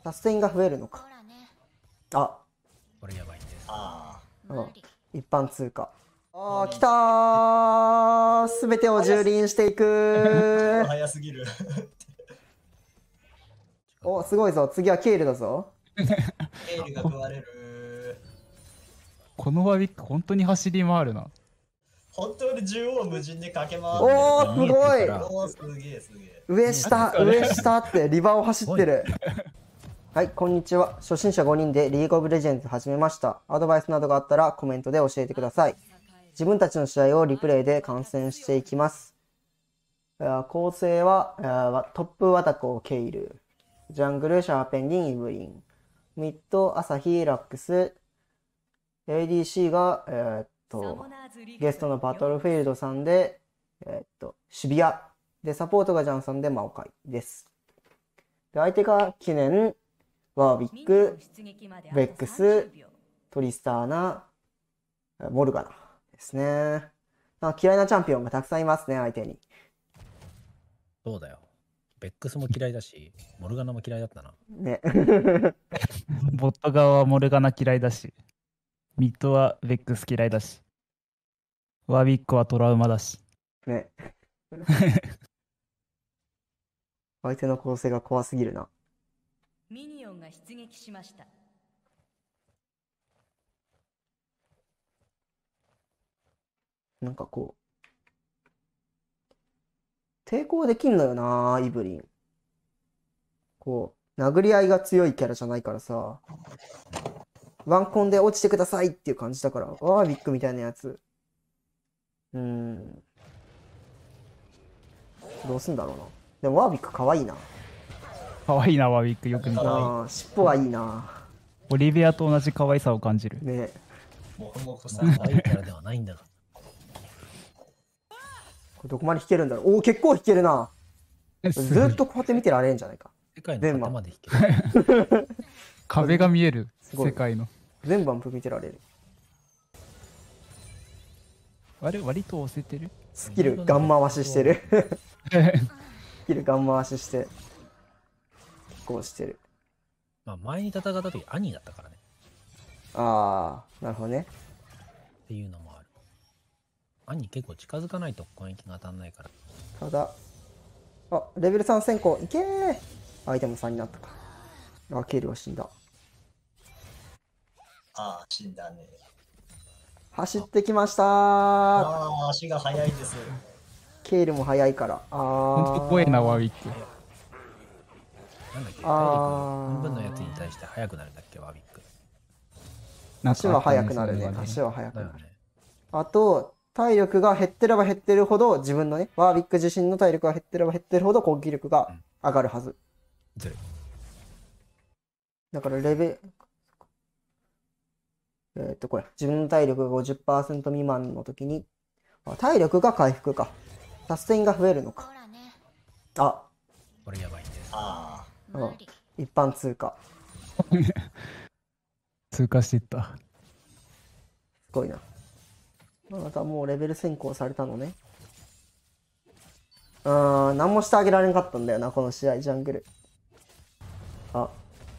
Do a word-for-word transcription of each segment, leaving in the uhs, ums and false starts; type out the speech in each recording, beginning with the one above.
サステインが増えるのか。あ、 これやばいんです。 あうん、一般通貨。あー、来たー。すべてを蹂躙していくあ、早すぎる。 お、すごいぞ。次はケールだぞ。 ケールが食われる。 このワビック本当に走り回るな。 本当に縦横無尽で駆け回っておる。 ー、すごい。 おー、すげえすげえ。 上下、上下ってリバーを走ってる。はい、こんにちは。初心者ごにんでリーグオブレジェンズ始めました。アドバイスなどがあったらコメントで教えてください。自分たちの試合をリプレイで観戦していきます。構成はトップワタコ、ケイル。ジャングル、シャーペンギン、イブリン。ミッド、アサヒ、ラックス。エーディーシー が、えー、っと、ゲストのバトルフィールドさんで、えー、っと、シビア。で、サポートがジャンさんでマオカイです。で、相手がキネン、ワービック、ベックス、トリスターナ、モルガナですね。嫌いなチャンピオンがたくさんいますね、相手に。 そうだよ。ベックスも嫌いだし、モルガナも嫌いだったな。 ね。 ボット側はモルガナ嫌いだし、ミッドはベックス嫌いだし、ワービックはトラウマだし。 ね。相手の構成が怖すぎるな。 ミニオンが出撃しました。 なんかこう、抵抗できんのよな、イブリン。こう、殴り合いが強いキャラじゃないからさ、ワンコンで落ちてくださいっていう感じだから、ワービックみたいなやつ。うーん。どうすんだろうな。でもワービックかわいいな。 かわいいな、ワービックよく見た。 ああ、尻尾はいいな。 オリビアと同じ可愛さを感じる。 ね。 もふもふさ。 可愛いキャラではないんだが。 これどこまで弾けるんだろう。おお、結構弾けるな。ずっとこうやって見てられんじゃないか。 世界の頭まで弾ける。 壁が見える。世界の。 全番譜見てられる。 あれ、割と押せてる？ スキルガン回ししてる。スキルガン回しして。結構してる。 まあ前に戦った時兄だったからね。 ああ、なるほどね。 っていうのもある。兄結構近づかないと攻撃が当たんないから。 ただ、あ、レベルさん先行。いけー。アイテムさんになったか。あ、ケールは死んだ。 ああ、死んだね。 走ってきましたー。 ああ、足が速いです。 ケールも速いから。あほんとー。 怖いな、ワービック。 なんだっけ、体力あー半分のやつに対して速くなるんだっけ、ワービック。 足は速くなるね。足は速くなる。 だよね。 あと、体力が減ってれば減ってるほど、自分のね、ワービック自身の体力が減ってれば減ってるほど攻撃力が上がるはず。 ずるい。 だからレベル、えーっと、これ、自分の体力が ごじゅっパーセント 未満の時に、あ、体力が回復か。サステインが増えるのか。あ、 これやばいんです。 あうん、一般通貨。 通過していった。 すごいな。あなたもうレベル先行されたのね。うーん、何もしてあげられなかったんだよな、この試合、ジャングル。あ。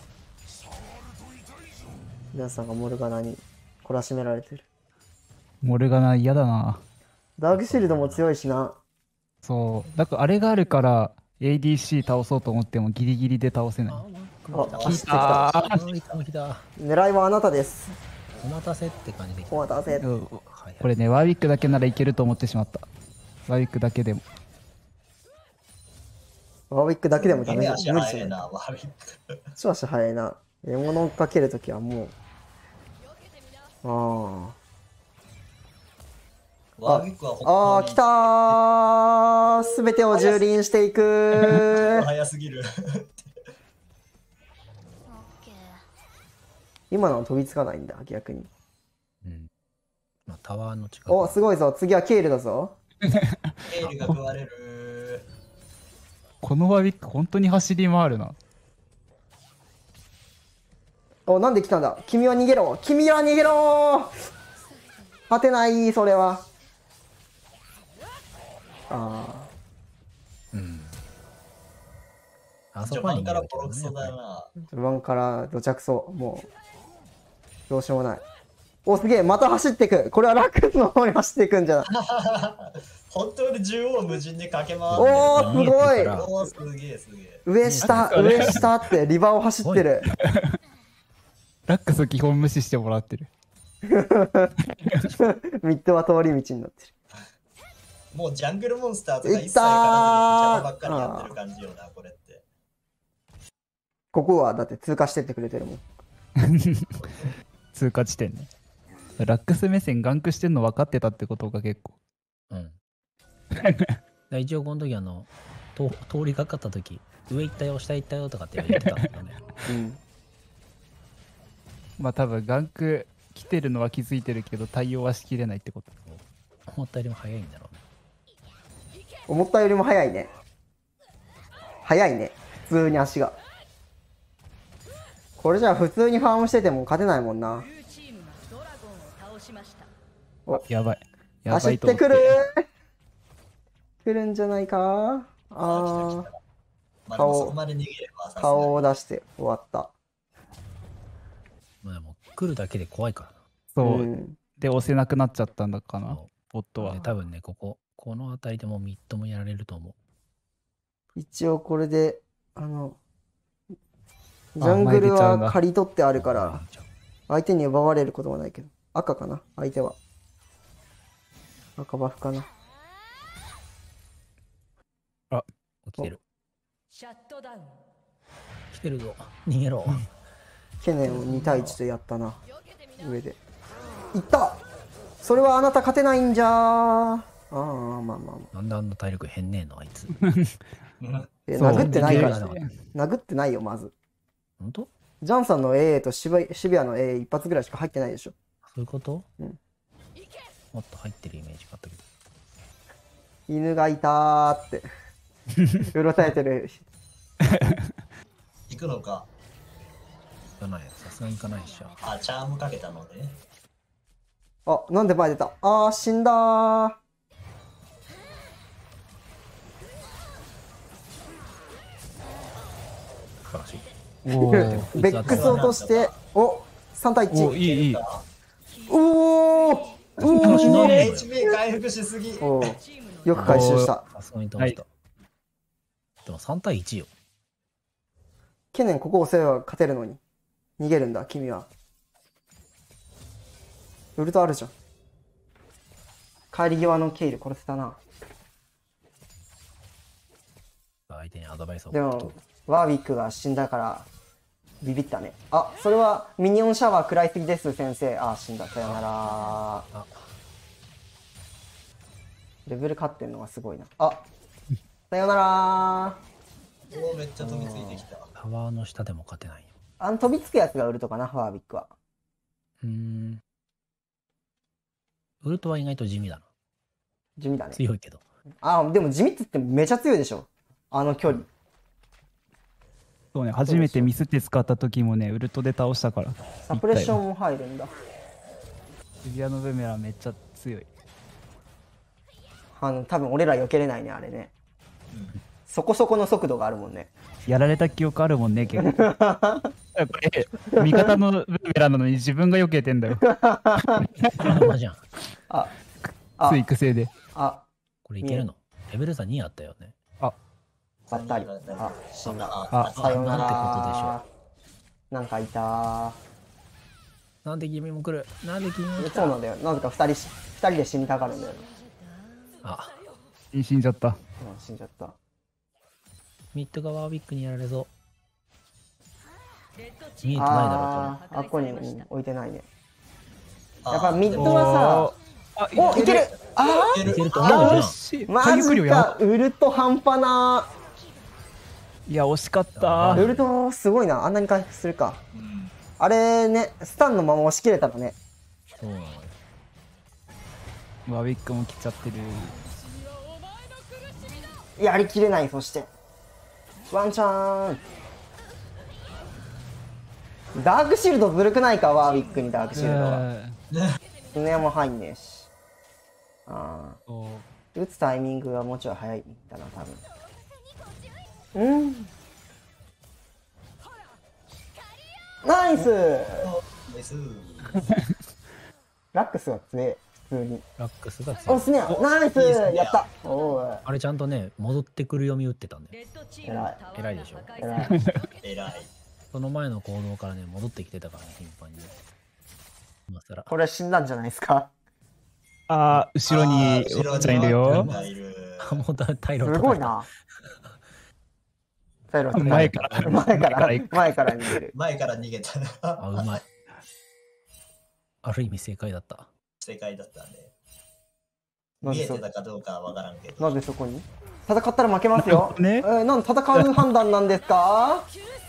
皆さんがモルガナに懲らしめられてる。 モルガナ嫌だな。 ダークシールドも強いしな。 そう。だからあれがあるから エーディーシー 倒そうと思ってもギリギリで倒せない。 あ、 あ、 走ってきた。 あー、 狙いはあなたです。 お待たせって感じで。 お待たせ。 うんこれね、ワービックだけならいけると思ってしまった。ワービックだけでも。 ワーウィックだけでもダメだ。無理足じゃ速いな、 ない。 ワービック。 足足速いな。獲物をかけるときはもう。ああ。 ワービックはああ、来たー。すべてを蹂躙していく。 早すぎる。 今のは飛びつかないんだ、逆に。 うん。まあ、タワーの近く。 お、すごいぞ。次はケールだぞ。 ケールが食われる。 このワービック本当に走り回るな。 お、なんで来たんだ。君は逃げろ。君は逃げろ。勝てない、それは。あうん。 あそ序こは逃げ盤からるけどねボロクソだな。 序盤からどちゃくそ、もう、どうしようもない。お、すげえ、また走ってく。これはラックスの方に走っていくんじゃない。 本当に縦横無尽に駆け回ってる。 おー、すごい。 見えてるからおーすげえすげえ。 上下、上下ってリバーを走ってる。 ラックス基本無視してもらってる。 ミッドは通り道になってる。 もうジャングルモンスターとか一切からずに邪魔ばっかりやってる感じよな、これって。 ここはだって通過してってくれてるもん。 通過地点ね。ラックス目線ガンクしてんの分かってたってことが結構。 うん。だから一応この時あの、と通りかかった時、上行ったよ、下行ったよとかって言ってたんだよね。 うん。 まあ多分ガンク来てるのは気づいてるけど対応はしきれないってこと。 思ったよりも早いんだろうね。 思ったよりも早いね。早いね。普通に足が。これじゃあ普通にファームしてても勝てないもんな。 ブルーチームがドラゴンを倒しました。 あやばい。や走ばいと思ってってくる来るんじゃないか。あー、 まあでもそこまで逃げればさすがに顔を出して終わった。 まあでも来るだけで怖いからな。 そう、 ん。 で押せなくなっちゃったんだかなそうボットはで。多分ね、ここ、この辺りでもミッドもやられると思う。 一応これで、あの、ジあャングル前出ちゃうんだは刈り取ってあるから、相手に奪われることはないけど。赤かな相手は。赤バフかな。 起きてる。 シャットダウン。 来てるぞ。逃げろ。 ケネンをに対いちとやったな。上で。いったそれはあなた勝てないんじゃー。ああ、まあまあまあ。 なんであんな体力変ねえのあいつ。 え、 そう殴ってないよ。 逃げられなかった殴ってないよ、まず。 本当？ ジャンさんの エーエー とシビシビアの エーエー 一発ぐらいしか入ってないでしょ。 そういうこと？ うんもっと入ってるイメージがあったけど。 犬がいたーって。うろたえてる。 行くのか。 行かない。さすがに行かないっしょ。 あ、チャームかけたのね。 あ、なんで前出たあー、死んだー。 素晴らしい。 おーベックス落として、おさん対いち。 おいいいい。 おーお楽しみだねエイチピー 回復しすぎ。 おーよく回収した。 さすがに倒した。でもさん対いちよ。 ケネンここ押せば勝てるのに。逃げるんだ、君は。ウルトあるじゃん。帰り際のケイル殺せたな。 相手にアドバイスをでも、ワーウィックが死んだから、ビビったね。あ、それはミニオンシャワー食らいすぎです、先生。あ、死んだ。さよなら。 あ、 レベル勝ってんのがすごいな。あ、さよなら。 おーめっちゃ飛びついてきた。 タワーの下でも勝てないよ。 あの飛びつくやつがウルトかな、ワーウィックは。 うーん。ウルトは意外と地味だな。 地味だね。 強いけど。 あ、でも地味って言ってもめちゃ強いでしょ。あの距離。 そうね、初めてミスって使った時もね、ウルトで倒したから。 サプレッション。 ンも入るんだ。 シビアのブメラめっちゃ強い。 あの、多分俺ら避けれないね、あれね。そこそこの速度があるもんね。 やられた記憶あるもんね、結構。これ、味方のブメラなのに自分が避けてんだよ。 ままじゃん。 あ、あつい、癖で。 あ、 これいけるの？レベル差にあったよね。 ばったり。あ、死んだ。 あさよななんてことら。なんかいたなんで君も来る？なんで君もー。 来た？ そうなんだよ。なぜか二人し、二人で死にたがるんだよな。 あ、 死んじゃった。 うん、死んじゃった。 ミッドがワーウィックにやられそう。 レッドチーム見えてないだろうあー、あっこにうん置いてないね。 あーやっぱミッドはあさ、お、いけるあいけると。いけると思うじゃん。 しーマ回復量ジやばかウルト半端ないや、惜しかったウルトすごいな。あんなに回復するか。 うんあれね、スタンのまま押し切れたのね。 そうなのよ。 ワーウィックも来ちゃってる。 やりきれない、そして。ワンチャン。ダークシールドずるくないか、ワーウィックにダークシールドは。 うん船も入んねえし。あそうあ。打つタイミングがもうちょい早いんだな、多分。うん。 ナイス。 です。 ラックスは強い。普通に。 ラックスが強い。 おスネア。ナイス。 いいスネアやった。おい。 あれちゃんとね、戻ってくる読み打ってたんで。 レッドチームのタワーが偉いでしょ破壊偉されましたい。 偉い。 その前の行動からね、戻ってきてたからね、頻繁にね。今更。 これ死んだんじゃないですか。 あー、後ろにあー後ろおっちゃんいるよ。 がいる。 あ、もうだタイロすごい。な。サイロス前から前から前から前から逃げる。 前から逃げたな。 あ、うまい。ある意味正解だった。 正解だったね。 なんでそ見えてたかどうかはわからんけど。 なんでそこに戦ったら負けますよ。 ねえー、なんで戦う判断なんですか？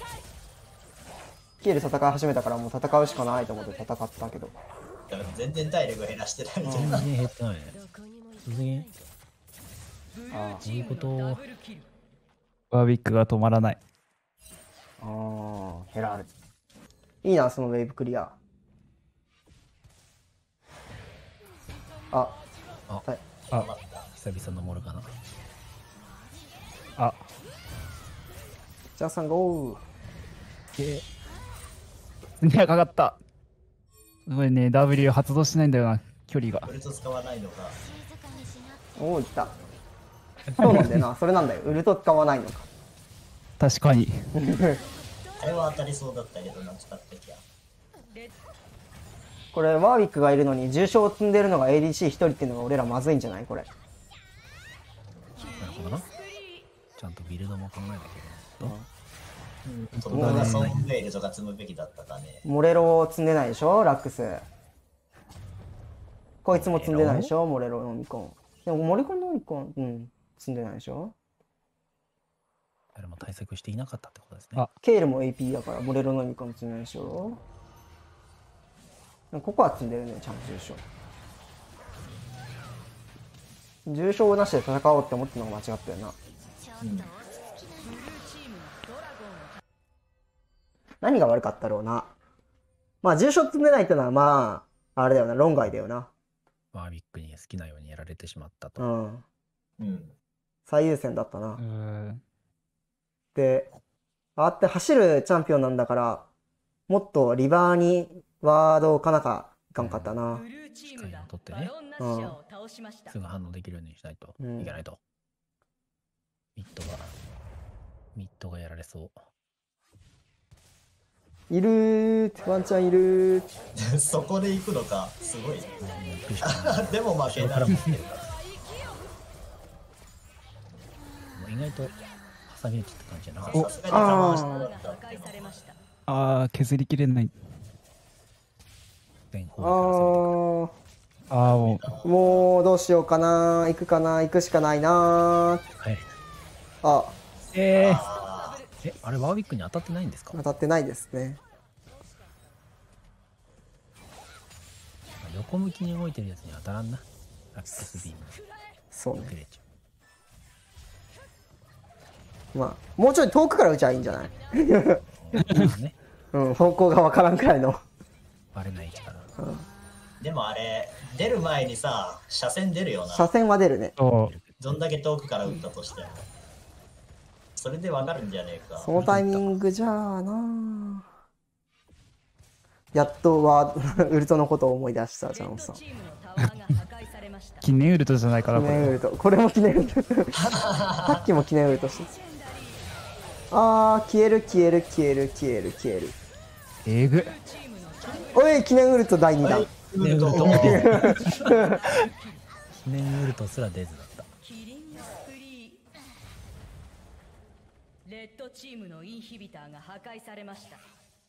キエル戦い始めたからもう戦うしかないと思って戦ったけど。 だから全然体力減らしてないじゃん。 全然減ってないね。突然、 あどういうこと？ ワービックが止まらない。 あー、ヘラール。いいな、そのウェーブクリア。あ、 あはい。 あ、 久々のモルかな。 あ、 じゃあさんゴー。 えー、ねかかった。これね、ダブリュー 発動しないんだよな、距離がウ。ルト使わないのか。 おお、来た。そうなんだよな、それなんだよ。ウルト使わないのか。 確かに。 あれは当たりそうだったけどな、使ってきゃ。 これ、ワーウィックがいるのに重傷を積んでるのが エーディーシー 一人っていうのが俺らまずいんじゃないこれ。 なるほどな。ちゃんとビルドも考えなきゃいけないと。 そこがソンウェイルとか積むべきだったかね。 モレロを積んでないでしょラックス。こいつも積んでないでしょモレロのミコン。でもモレコンのミコン、うん、積んでないでしょ。 誰も対策していなかったってことですね。 あケールも エーピー だからモレロのミコン積んでないでしょ。ここは積んでるね、ちゃんと重傷。重傷なしで戦おうって思ってるのが間違ったよな。 うん。 何が悪かったろうな。まあ重傷積んでないってのはまあ、あれだよな、論外だよな。 ワービックに好きなようにやられてしまったと。 うん。 うん。 最優先だったなう。ん。 で、ああって走るチャンピオンなんだから、もっとリバーにワードを置かなかいかんかったな。 ブルーチームが機会を取ってねバロンナッシャーを倒しました。 すぐ反応できるようにしないとうんいけないと。ミッドが、ミッドがやられそう。 いるー、ワンチャンいるー。 そこで行くのか、すごいね。 うん行くしかない。 でも負けない後ろから。持ってるから。もう意外と挟み撃ちって感じじゃなかった。 さすがに我慢してタワーがだったっていうの破壊されました。 あー、削りきれない。 全あ方位からー、 あー、もう。 もうどうしようかな。行くかな。行くしかないな。 攻めてくる。はい。 あ、 えー、 あえ、あれワービックに当たってないんですか？ 当たってないですね。 横向きに動いてるやつに当たらんな。ラックスビーム。 そうね。 クレチまあ、もうちょい遠くから撃ちゃいいんじゃないュ。ね、 うん、方向がわからんくらいの。 バレない位置から。 ーでもあれ、出る前にさ、車線出るよ車な。 線は出るね。 そう。 どんだけ遠くから撃ったとしても。それでわかるんじゃねえか。 そのタイミングじゃあな。やっとはウルトのことを思い出したジャンさん。 レッドチームのタワーが破壊されました。 記念ウルトじゃないから、これ。 記念ウルト。これも記念ウルト。さっきも記念ウルトしてた。あー、消える消える消える消える消える。 えぐ。 おい、記念ウルトだいにだん。 記念ウルトも出ず。記念ウルトすら出ずだった。 キリングスプリー。レッドチームのインヒビターが破壊されました。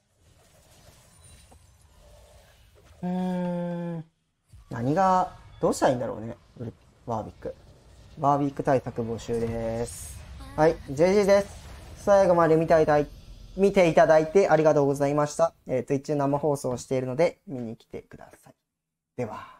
うーん。何が、どうしたらいいんだろうね。ウルワービック。ワービック対策募集です。はい、ジェイジー です。最後まで見ていただい見ていただいてありがとうございました。えー、Twitch 生放送しているので見に来てください。では。